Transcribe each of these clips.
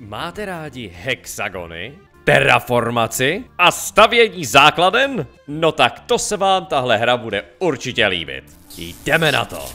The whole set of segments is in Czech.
Máte rádi hexagony, terraformaci a stavění základen? No tak to se vám tahle hra bude určitě líbit. Jdeme na to!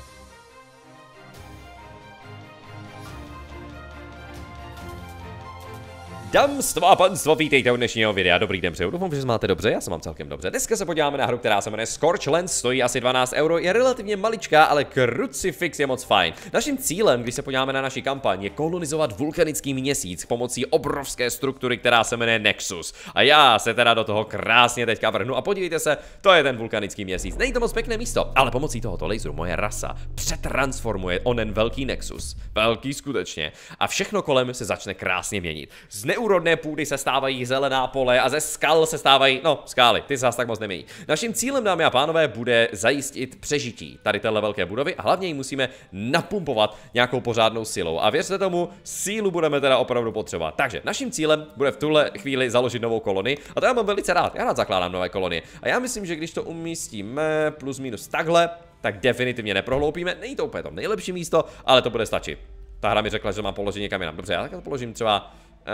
Dámstvo a panstvo, vítejte u dnešního videa. Dobrý den, přeju, doufám, že máte dobře, já se mám celkem dobře. Dneska se podíváme na hru, která se jmenuje Scorchlands, stojí asi 12 €, je relativně maličká, ale Crucifix je moc fajn. Naším cílem, když se podíváme na naši kampaň, je kolonizovat vulkanický měsíc pomocí obrovské struktury, která se jmenuje Nexus. A já se teda do toho krásně teďka vrhnu a podívejte se, to je ten vulkanický měsíc. Není to moc pěkné místo, ale pomocí tohoto laseru moje rasa přetransformuje onen velký Nexus. Velký skutečně. A všechno kolem se začne krásně měnit. Z neúrodné půdy se stávají zelená pole a ze skal se stávají, no, skály, ty se zase tak moc nemění. Naším cílem, dámy a pánové, bude zajistit přežití tady téhle velké budovy a hlavně ji musíme napumpovat nějakou pořádnou silou. A věřte tomu, sílu budeme teda opravdu potřebovat. Takže naším cílem bude v tuhle chvíli založit novou kolonii a to já mám velice rád. Já rád zakládám nové kolonie. A já myslím, že když to umístíme plus minus takhle, tak definitivně neprohloupíme. Není to úplně to nejlepší místo, ale to bude stačit. Ta hra mi řekla, že mám položit někam jinam. Dobře, já tak to položím třeba.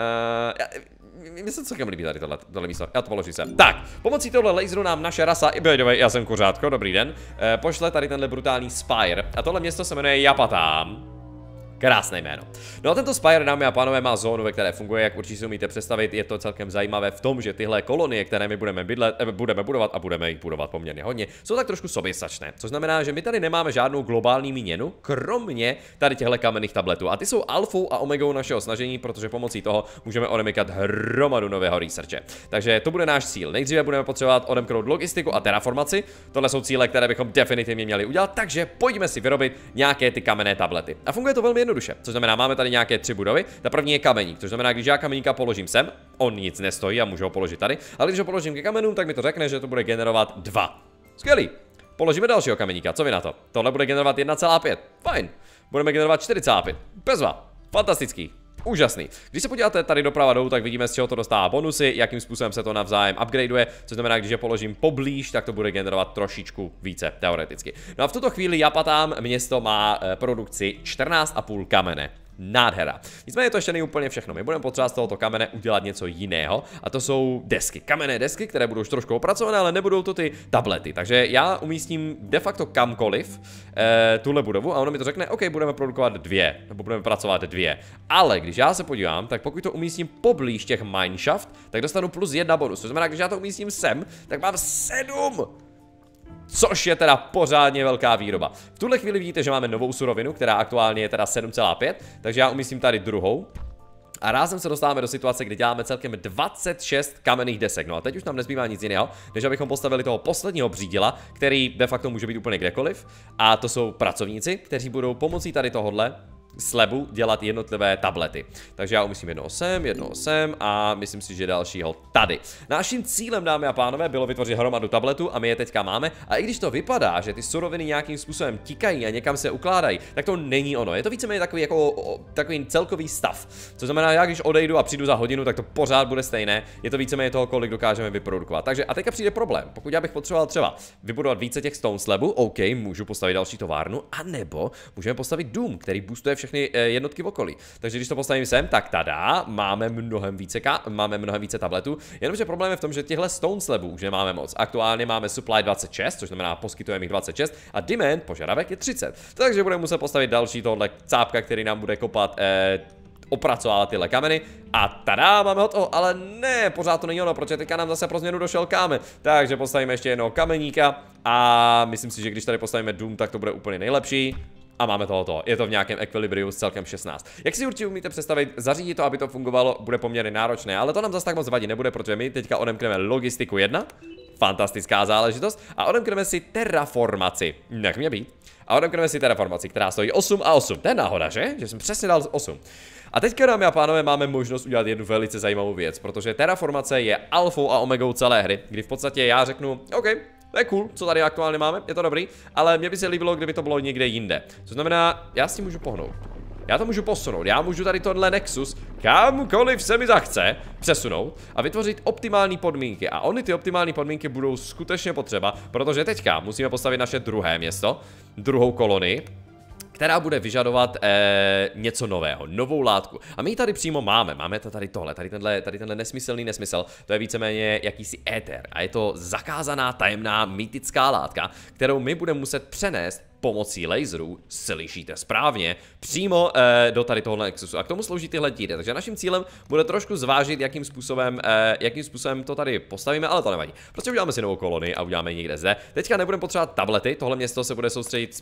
Mně se celkem líbí tady tohle místo, já to položím sem. Tak, pomocí tohle laseru nám naše rasa, já jsem kuřátko, dobrý den, pošle tady tenhle brutální Spire. A tohle město se jmenuje Yapatám. Krásné jméno. No a tento Spire, dámy a pánové, má zónu, ve které funguje, jak určitě si umíte představit. Je to celkem zajímavé v tom, že tyhle kolonie, které my budeme budovat a budeme jich budovat poměrně hodně, jsou tak trošku soběstačné. Což znamená, že my tady nemáme žádnou globální měnu, kromě tady těchto kamenných tabletů. A ty jsou alfou a omegou našeho snažení, protože pomocí toho můžeme odemykat hromadu nového researche. Takže to bude náš cíl. Nejdříve budeme potřebovat odemknout logistiku a terraformaci. Tohle jsou cíle, které bychom definitivně měli udělat, takže pojďme si vyrobit nějaké ty kamenné tablety. A funguje to velmi jednoduše, což znamená, máme tady nějaké 3 budovy. Ta první je kameník, což znamená, když já kameníka položím sem, on nic nestojí a můžu ho položit tady, ale když ho položím ke kamenům, tak mi to řekne, že to bude generovat 2. Skvělý. Položíme dalšího kameníka, co vy na to? Tohle bude generovat 1,5. Fajn. Budeme generovat 4,5. Bezva. Fantastický. Úžasný. Když se podíváte tady doprava dolů, tak vidíme, z čeho to dostává bonusy, jakým způsobem se to navzájem upgradeuje, což znamená, když je položím poblíž, tak to bude generovat trošičku více teoreticky. No a v tuto chvíli Yapatám město má produkci 14,5 kamene. Nádhera. Nicméně to ještě není úplně všechno. My budeme potřebovat z tohoto kamene udělat něco jiného. A to jsou desky. Kamenné desky, které budou už trošku opracované, ale nebudou to ty tablety. Takže já umístím de facto kamkoliv tuhle budovu a ono mi to řekne, OK, budeme produkovat 2, nebo budeme pracovat 2. Ale když já se podívám, tak pokud to umístím poblíž těch mineshaft, tak dostanu plus 1 bonus. To znamená, když já to umístím sem, tak mám 7. Což je teda pořádně velká výroba. V tuhle chvíli vidíte, že máme novou surovinu, která aktuálně je teda 7,5, takže já umístím tady druhou. A rázem se dostáváme do situace, kdy děláme celkem 26 kamenných desek. No a teď už nám nezbývá nic jiného, než abychom postavili toho posledního příděla, který de facto může být úplně kdekoliv. A to jsou pracovníci, kteří budou pomocí tady tohodle slebu dělat jednotlivé tablety. Takže já umístím jedno sem a myslím si, že dalšího tady. Naším cílem, dámy a pánové, bylo vytvořit hromadu tabletů a my je teďka máme. A i když to vypadá, že ty suroviny nějakým způsobem tikají a někam se ukládají, tak to není ono. Je to víceméně takový celkový stav. Co znamená, já když odejdu a přijdu za hodinu, tak to pořád bude stejné. Je to víceméně toho, kolik dokážeme vyprodukovat. Takže a teďka přijde problém. Pokud já bych potřeboval třeba vybudovat více těch stone slabů, OK, můžu postavit další továrnu, anebo můžeme postavit dům, který boostuje všechny jednotky v okolí. Takže když to postavím sem, tak tada, máme mnohem více tabletů. Jenomže problém je v tom, že těchto stone slabů už nemáme moc. Aktuálně máme supply 26, což znamená poskytujeme jich 26 a demand, požadavek je 30. Takže budeme muset postavit další tohle cápka, který nám bude kopat opracovávat tyhle kameny a tada, máme hotovo, ale ne, pořád to není ono, protože teďka nám zase pro změnu došel kámen, takže postavíme ještě jednoho kameníka a myslím si, že když tady postavíme dům, tak to bude úplně nejlepší. A máme tohoto. Je to v nějakém ekvilibriu s celkem 16. Jak si určitě umíte představit, zařídit to, aby to fungovalo, bude poměrně náročné, ale to nám zase tak moc vadit nebude, protože my teďka odemkneme logistiku 1. Fantastická záležitost. A odemkneme si terraformaci. Nech mě být. A odemkneme si terraformaci, která stojí 8 a 8. To je náhoda, že? Že jsem přesně dal 8. A teďka, dámy a pánové, máme možnost udělat jednu velice zajímavou věc, protože terraformace je alfou a omegou celé hry, kdy v podstatě já řeknu, OK, to je cool, co tady aktuálně máme, je to dobrý, ale mě by se líbilo, kdyby to bylo někde jinde. Co znamená, já s tím můžu pohnout. Já to můžu posunout, já můžu tady tohle Nexus kamkoliv se mi zachce přesunout a vytvořit optimální podmínky. A ony ty optimální podmínky budou skutečně potřeba, protože teďka musíme postavit naše druhé město, druhou kolonii. která bude vyžadovat něco nového, novou látku. A my ji tady přímo máme to tady tohle, tady tenhle nesmyslný nesmysl, to je víceméně jakýsi éter a je to zakázaná tajemná mytická látka, kterou my budeme muset přenést pomocí laserů, slyšíte správně, přímo do tady tohohle Nexusu. A k tomu slouží tyhle díry. Takže naším cílem bude trošku zvážit, jakým způsobem to tady postavíme, ale to nevadí. Prostě uděláme si novou kolonii a uděláme ji někde zde. Teďka nebudeme potřebovat tablety, tohle město se bude soustředit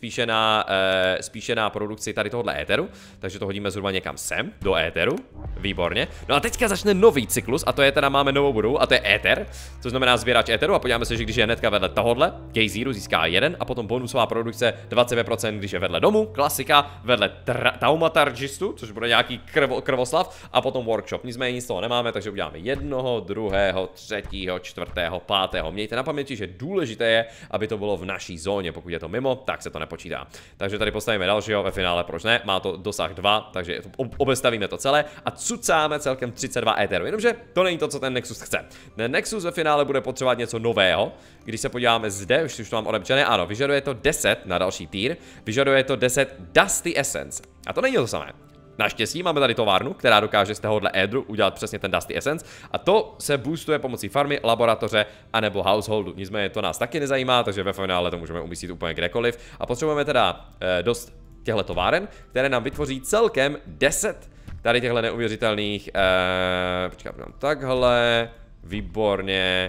spíše na produkci tady tohohle éteru, takže to hodíme zhruba někam sem, do éteru. Výborně. No a teďka začne nový cyklus, a to je teda máme novou budovu, a to je éter, což znamená sběrač éteru, a podíváme se, že když je hnedka vedle tohohle, K0 získá 1 a potom bonusová produkce 25%, když je vedle domu, klasika, vedle Taumatargistu, což bude nějaký krvoslav, a potom workshop. Nicméně nic z toho nemáme, takže uděláme jednoho, druhého, třetího, čtvrtého, pátého. Mějte na paměti, že důležité je, aby to bylo v naší zóně. Pokud je to mimo, tak se to nepočítá. Takže tady postavíme dalšího, ve finále proč ne? Má to dosah 2, takže obestavíme to celé a cucáme celkem 32 éterů. Jenomže to není to, co ten Nexus chce. Ten Nexus ve finále bude potřebovat něco nového. Když se podíváme zde, už to mám odepčené, ano, vyžaduje to 10 na další tier, vyžaduje to 10 Dusty Essence. A to není to samé. Naštěstí máme tady továrnu, která dokáže z tohohle édru udělat přesně ten Dusty Essence, a to se boostuje pomocí farmy, laboratoře anebo householdu. Nicméně to nás taky nezajímá, takže ve finále to můžeme umístit úplně kdekoliv. A potřebujeme teda dost těchto továren, které nám vytvoří celkem 10 tady těchto neuvěřitelných, počkej, takhle, výborně,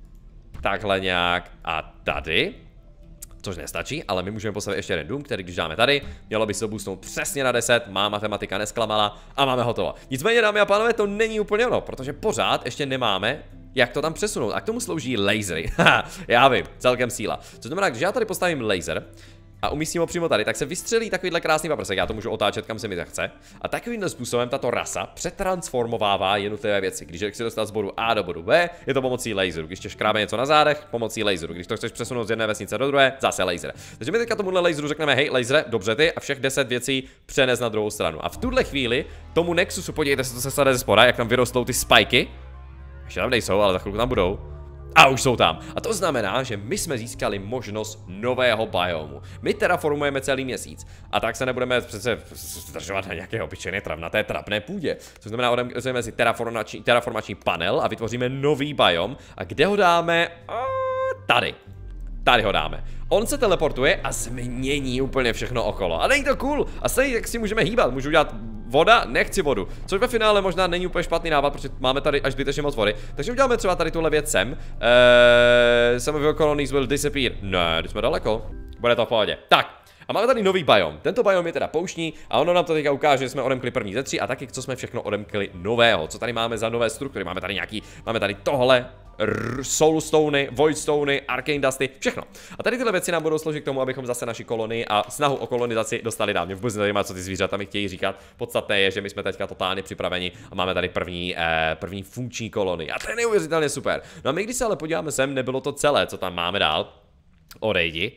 takhle nějak a tady. Což nestačí, ale my můžeme postavit ještě jeden dům, který když dáme tady, mělo by se to boostnout přesně na 10, má matematika nesklamala a máme hotovo. Nicméně, dámy a pánové, to není úplně ono, protože pořád ještě nemáme, jak to tam přesunout. A k tomu slouží lasery. Já vím, celkem síla. Co znamená, když já tady postavím laser a umístím ho přímo tady, tak se vystřelí takovýhle krásný paprsek, já to můžu otáčet kam se mi chce. A takovýmhle způsobem tato rasa přetransformovává jednotlivé věci. Když chci dostat z bodu A do bodu B, je to pomocí laseru. Když chceš škrábe něco na zádech, pomocí laseru. Když to chceš přesunout z jedné vesnice do druhé, zase laser. Takže my teďka tomuhle laseru řekneme, hej, laser, dobře ty, a všech 10 věcí přenes na druhou stranu. A v tuhle chvíli tomu Nexusu, podívejte se, co se stane ze spoda, jak tam vyrostou ty spiky. Ještě tam nejsou, ale za chvilku tam budou. A už jsou tam. A to znamená, že my jsme získali možnost nového biomu. My terraformujeme celý měsíc. A tak se nebudeme přece zdržovat na nějaké obyčejné travnaté trapné půdě. Což znamená, odemkneme si terraformační panel a vytvoříme nový biom. A kde ho dáme? Tady. Tady ho dáme. On se teleportuje a změní úplně všechno okolo. A není to cool. A stejně jak si můžeme hýbat. Můžu udělat voda, nechci vodu. Což ve finále možná není úplně špatný nápad, protože máme tady až zbytečně moc vody. Takže uděláme třeba tady tuhle věc sem. Some of your colonies will disappear. Ne, když jsme daleko. Bude to v pohodě. Tak. A máme tady nový biom. Tento biom je teda pouštní a ono nám to teďka ukáže, že jsme odemkli první ze 3 a taky co jsme všechno odemkli nového. Co tady máme za nové struktury? Máme tady tohle, Soulstony, Voidstony, Arcane Dusty, všechno. A tady tyhle věci nám budou sloužit k tomu, abychom zase naši kolonii a snahu o kolonizaci dostali dál. Mě vůbec nezajímá, co ty zvířata mi chtějí říkat. Podstatné je, že my jsme teďka totálně připraveni a máme tady první funkční kolonii. A to je neuvěřitelně super. No a my, když se ale podíváme sem, nebylo to celé, co tam máme dál. Odejdi.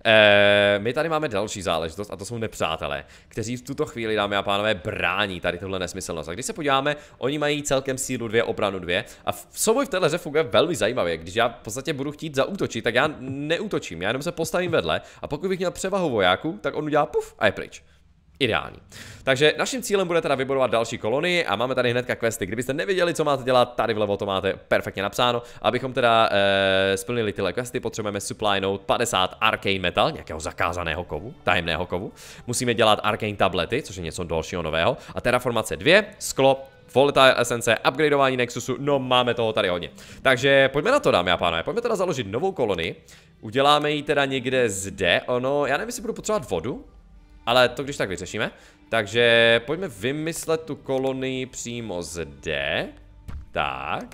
My tady máme další záležitost a to jsou nepřátelé, kteří v tuto chvíli, dámy a pánové, brání tady tohle nesmyslnost. A když se podíváme, oni mají celkem sílu 2, obranu 2 a souboj v téhle hře funguje velmi zajímavě. Když já v podstatě budu chtít zaútočit, tak já neútočím, já jenom se postavím vedle a pokud bych měl převahu vojáků, tak on udělá puf a je pryč. Ideální. Takže naším cílem bude teda vybudovat další kolonii a máme tady hnedka questy. Kdybyste nevěděli, co máte dělat, tady vlevo to máte perfektně napsáno. Abychom teda splnili tyhle questy, potřebujeme supplynout 50 arcane metal, nějakého zakázaného kovu, tajemného kovu. Musíme dělat arcane tablety, což je něco dalšího nového. A terraformace 2, sklo, volatile essence, upgradeování Nexusu, no máme toho tady hodně. Takže pojďme na to, dámy a pánové, pojďme teda založit novou kolonii. Uděláme ji teda někde zde, já nevím, jestli budu potřebovat vodu. Ale to když tak vyřešíme. Takže pojďme vymyslet tu kolonii přímo zde. Tak.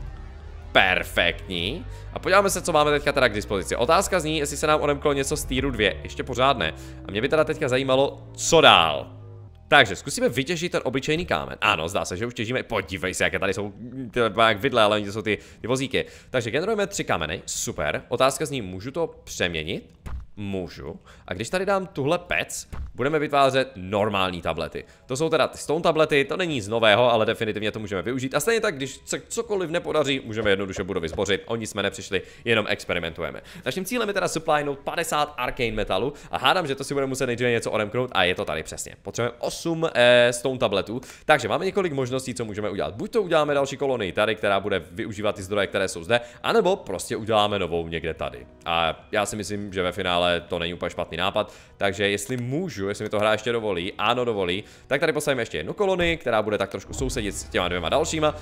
Perfektní. A podíváme se, co máme teďka teda k dispozici. Otázka zní, jestli se nám odemklo něco z týru 2. Ještě pořád ne. A mě by teda teďka zajímalo, co dál. Takže zkusíme vytěžit ten obyčejný kámen. Ano, zdá se, že už těžíme. Podívej se, jaké tady jsou jak vidle, ale to jsou ty vozíky. Takže generujeme 3 kameny. Super. Otázka zní, můžu to přeměnit? Můžu. A když tady dám tuhle pec, budeme vytvářet normální tablety. To jsou teda ty stone tablety, to není z nového, ale definitivně to můžeme využít. A stejně tak, když se cokoliv nepodaří, můžeme jednoduše budovy zbořit. O nic jsme nepřišli, jenom experimentujeme. Naším cílem je teda supplynout 50 arcane metalu a hádám, že to si bude muset nejdříve něco odemknout a je to tady přesně. Potřebujeme 8 stone tabletů, takže máme několik možností, co můžeme udělat. Buď to uděláme další kolonii tady, která bude využívat ty zdroje, které jsou zde, anebo prostě uděláme novou někde tady. A já si myslím, že ve finále to není úplně špatný nápad, takže jestli můžu, jestli mi to hra ještě dovolí, ano dovolí, tak tady postavíme ještě jednu kolonii, která bude tak trošku sousedit s těma dvěma dalšíma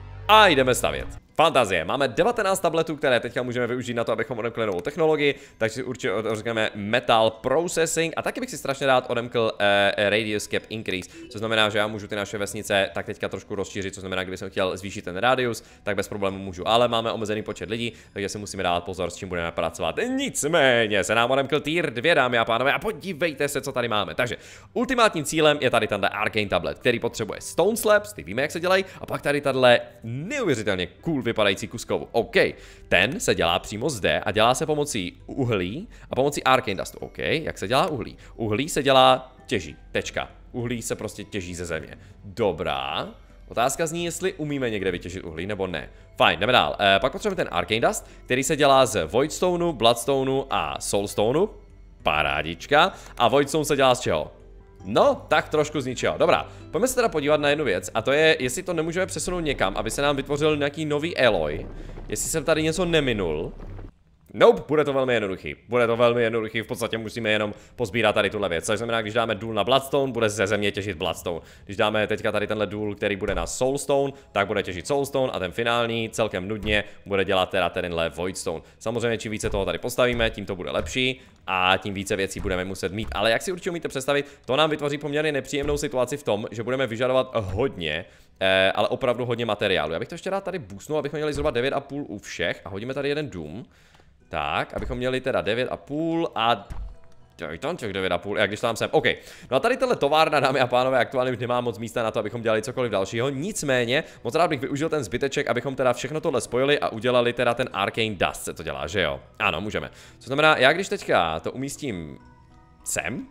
a jdeme stavět. Fantazie. Máme 19 tabletů, které teďka můžeme využít na to, abychom odemkli novou technologii, takže si určitě řekneme Metal Processing a taky bych si strašně rád odemkl Radius Cap Increase, což znamená, že já můžu ty naše vesnice tak teďka trošku rozšířit, což znamená, kdybych chtěl zvýšit ten radius, tak bez problémů můžu, ale máme omezený počet lidí, takže si musíme dát pozor, s čím budeme pracovat. Nicméně se nám odemkl tier 2, dámy a pánové, a podívejte se, co tady máme. Takže ultimátním cílem je tady tenhle Arcane Tablet, který potřebuje Stone Slabs, ty víme, jak se dělají, a pak tady tahle neuvěřitelně cool vypadající kuskovu. OK, ten se dělá přímo zde a dělá se pomocí uhlí a pomocí Arcane Dustu. OK, jak se dělá uhlí? Uhlí se dělá těží, tečka. Uhlí se prostě těží ze země. Dobrá. Otázka zní, jestli umíme někde vytěžit uhlí nebo ne. Fajn, jdeme dál. Pak potřebujeme ten Arcane Dust, který se dělá z Voidstoneu, Bloodstoneu a Soulstoneu. Parádička. A Voidstone se dělá z čeho? No, tak trošku z ničeho. Dobrá, pojďme se teda podívat na jednu věc, a to je, jestli to nemůžeme přesunout někam, aby se nám vytvořil nějaký nový alloy. Jestli jsem tady něco neminul. Nope, bude to velmi jednoduchý. Bude to velmi jednoduchý, v podstatě musíme jenom pozbírat tady tuhle věc. Což znamená, když dáme důl na Bloodstone, bude ze země těžit Bloodstone. Když dáme teďka tady tenhle důl, který bude na Soulstone, tak bude těžit Soulstone a ten finální celkem nudně bude dělat teda tenhle Voidstone. Samozřejmě, čím více toho tady postavíme, tím to bude lepší a tím více věcí budeme muset mít. Ale jak si určitě umíte představit, to nám vytvoří poměrně nepříjemnou situaci v tom, že budeme vyžadovat hodně, ale opravdu hodně materiálu. Já bych to ještě rád tady boostnul, abychom měli zhruba 9,5 u všech a hodíme tady jeden dům. Tak, abychom měli teda 9,5 a tam těch 9,5, jak když tam jsem, OK. No a tady tahle továrna, dámy a pánové, aktuálně už nemá moc místa na to, abychom dělali cokoliv dalšího, nicméně, moc rád bych využil ten zbyteček, abychom teda všechno tohle spojili a udělali teda ten Arcane Dust, se to dělá, že jo? Ano, můžeme. Co znamená, já když teďka to umístím sem,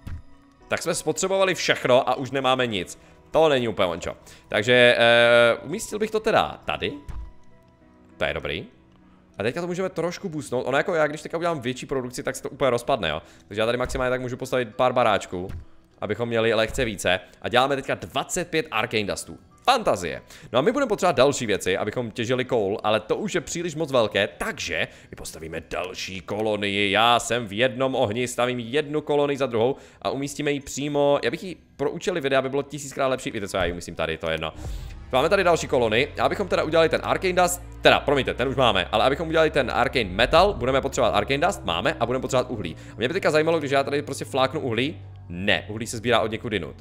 tak jsme spotřebovali všechno a už nemáme nic. To není úplně ončo. Takže umístil bych to teda tady. To je dobrý. A teďka to můžeme trošku boostnout. Ono jako já, když teďka udělám větší produkci, tak se to úplně rozpadne, jo. Takže já tady maximálně tak můžu postavit pár baráčků, abychom měli lehce více. A děláme teďka 25 Arcane Dustů. Fantazie. No a my budeme potřebovat další věci, abychom těžili coal, ale to už je příliš moc velké, takže my postavíme další kolonii. Já jsem v jednom ohni, stavím jednu kolonii za druhou a umístíme ji přímo. Já bych ji pro účely videa, aby bylo 1000krát lepší. Víte co, já ji umístím tady, to je jedno. Máme tady další kolony, abychom teda udělali ten Arcane Dust, teda, promiňte, ten už máme, ale abychom udělali ten Arcane Metal, budeme potřebovat Arcane Dust, máme, a budeme potřebovat uhlí. A mě by teďka zajímalo, když já tady prostě fláknu uhlí, ne, uhlí se sbírá od někud jinut.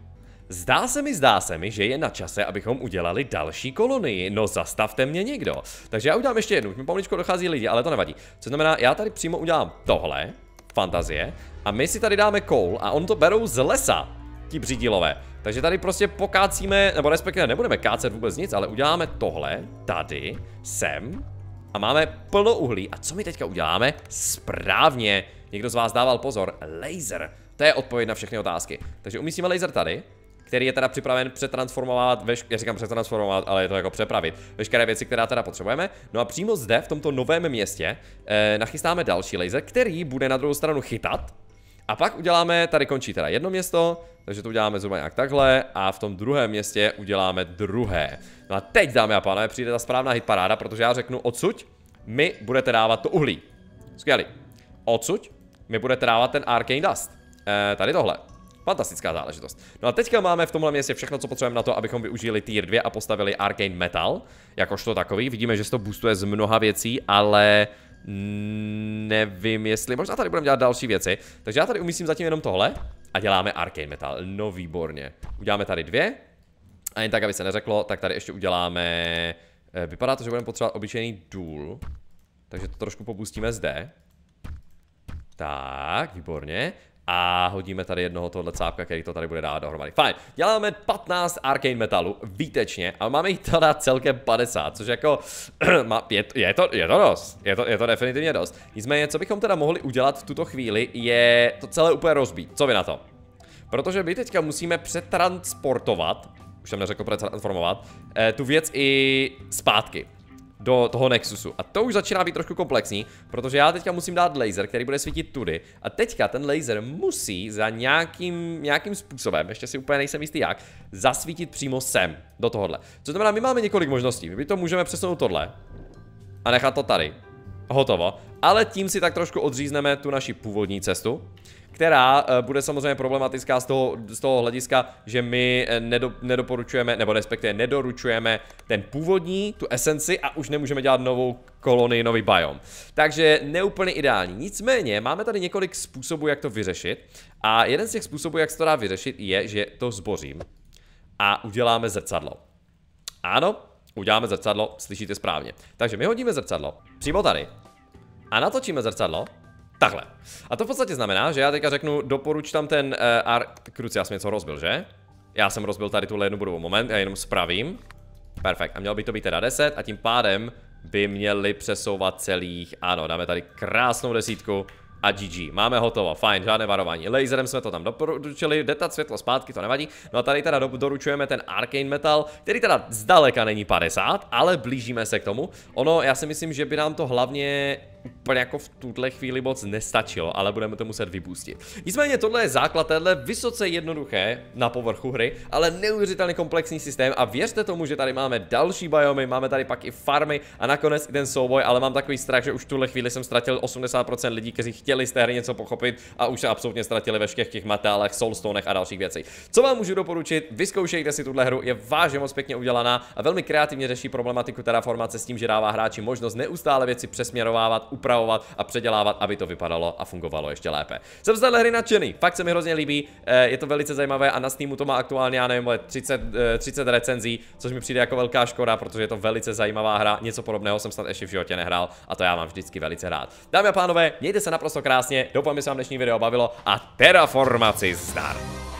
Zdá se mi, že je na čase, abychom udělali další kolonii, no zastavte mě někdo. Takže já udělám ještě jednu, už mi pomaličku dochází lidi, ale to nevadí. Co znamená, já tady přímo udělám tohle, fantazie, a my si tady dáme coal a on to berou z lesa. Ti břídilové. Takže tady prostě pokácíme, nebo respektive nebudeme kácet vůbec nic, ale uděláme tohle, tady, sem a máme plno uhlí. A co my teďka uděláme? Správně, někdo z vás dával pozor, laser. To je odpověď na všechny otázky. Takže umístíme laser tady, který je teda připraven přetransformovat, já říkám přetransformovat, ale je to jako přepravit veškeré věci, které teda potřebujeme. No a přímo zde, v tomto novém městě, nachystáme další laser, který bude na druhou stranu chytat. A pak uděláme, tady končí teda jedno město, takže to uděláme zhruba nějak takhle a v tom druhém městě uděláme druhé. No a teď, dámy a pánové, přijde ta správná hitparáda, protože já řeknu odsuť mi budete dávat to uhlí. Skvělý. Odsuť mi budete dávat ten Arcane Dust. Tady tohle. Fantastická záležitost. No a teďka máme v tomhle městě všechno, co potřebujeme na to, abychom využili tier 2 a postavili Arcane Metal. Jakožto takový. Vidíme, že se to boostuje z mnoha věcí, ale nevím, jestli možná tady budeme dělat další věci. Takže já tady umístím zatím jenom tohle a děláme Arcane Metal. No výborně. Uděláme tady 2. A jen tak, aby se neřeklo, tak tady ještě uděláme. Vypadá to, že budeme potřebovat obyčejný důl. Takže to trošku pobustíme zde. Tak, výborně. A hodíme tady jednoho tohle cápka, který to tady bude dávat dohromady. Fajn, děláme 15 arcane metalu, výtečně, ale máme jich teda celkem 50, což jako, je to dost, je to definitivně dost. Nicméně, co bychom teda mohli udělat v tuto chvíli, je to celé úplně rozbít, co vy na to? Protože my teďka musíme přetransportovat, už jsem neřekl přetransformovat, tu věc i zpátky do toho Nexusu. A to už začíná být trošku komplexní, protože já teďka musím dát laser, který bude svítit tudy. A teďka ten laser musí za nějakým způsobem, ještě si úplně nejsem jistý jak, zasvítit přímo sem, do tohohle. Co znamená, my máme několik možností. My to můžeme přesunout tohle a nechat to tady. Hotovo. Ale tím si tak trošku odřízneme tu naši původní cestu, která bude samozřejmě problematická z toho hlediska, že my nedoporučujeme, nebo respektive nedoručujeme ten původní, tu esenci a už nemůžeme dělat novou kolonii, nový biom. Takže neúplně ideální. Nicméně máme tady několik způsobů, jak to vyřešit a jeden z těch způsobů, jak se to dá vyřešit, je, že to zbořím a uděláme zrcadlo. Ano, uděláme zrcadlo, slyšíte správně. Takže my hodíme zrcadlo přímo tady a natočíme zrcadlo takhle. A to v podstatě znamená, že já teďka řeknu, doporuč tam ten Kruci, já jsem něco rozbil, že? Já jsem rozbil tady tuhle jednu budovu. Moment, já jenom spravím. Perfekt. A mělo by to být teda 10 a tím pádem by měli přesouvat celých, ano, dáme tady krásnou desítku a GG. Máme hotovo, fajn, žádné varování. Laserem jsme to tam doporučili, detat světlo zpátky, to nevadí. No a tady teda doručujeme ten arcane metal, který teda zdaleka není 50, ale blížíme se k tomu. Ono, já si myslím, že by nám to hlavně úplně jako v tuhle chvíli moc nestačilo, ale budeme to muset vypustit. Nicméně tohle je základ téhle vysoce jednoduché na povrchu hry, ale neuvěřitelně komplexní systém a věřte tomu, že tady máme další biomy, máme tady pak i farmy a nakonec i ten souboj, ale mám takový strach, že už v tuhle chvíli jsem ztratil 80% lidí, kteří chtěli z té hry něco pochopit a už se absolutně ztratili ve všech těch metálech, soulstonech a dalších věcí. Co vám můžu doporučit? Vyzkoušejte si tuhle hru, je vážně moc pěkně udělaná a velmi kreativně řeší problematiku terraformace s tím, že dává hráči možnost neustále věci přesměrovávat, upravovat a předělávat, aby to vypadalo a fungovalo ještě lépe. Jsem z téhle hry nadšený, fakt se mi hrozně líbí, je to velice zajímavé a na Steamu to má aktuálně, já nevím, 30 recenzí, což mi přijde jako velká škoda, protože je to velice zajímavá hra, něco podobného jsem snad ještě v životě nehrál a to já mám vždycky velice rád. Dámy a pánové, mějte se naprosto krásně, doufám, že se vám dnešní video bavilo a terraformaci zdar!